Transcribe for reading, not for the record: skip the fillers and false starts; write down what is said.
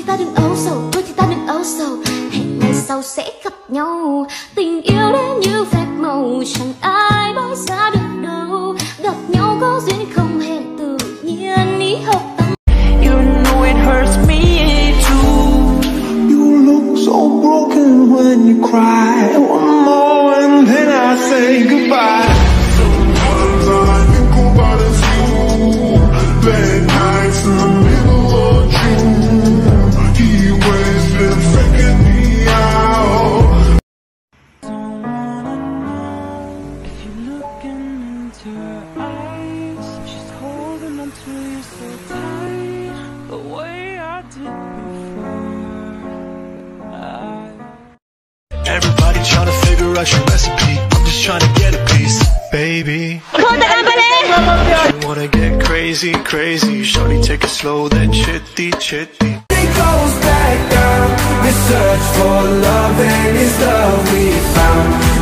thì ta đừng âu sầu, thôi thì ta đừng âu sầu. Hẹn ngày sau sẽ gặp nhau. Tình yêu đến như phép màu, chẳng ai bỏ xa được đâu. Gặp nhau có duyên không hẹn, tự nhiên ý hợp tâm. You know it hurts me too. You look so broken when you cry. One more and then I say goodbye. Sometimes I think about us you. Bad nights in the middle of June. He always been faking me out. Don't wanna know if you're looking into her eyes. She's holding on to you so tight, the way I did before. Everybody trying to figure out your recipe. I'm just trying to get a piece, baby. You wanna get crazy, crazy. Shorty, take it slow, then chitty, chitty. It goes back down. We search for love and it's love we found.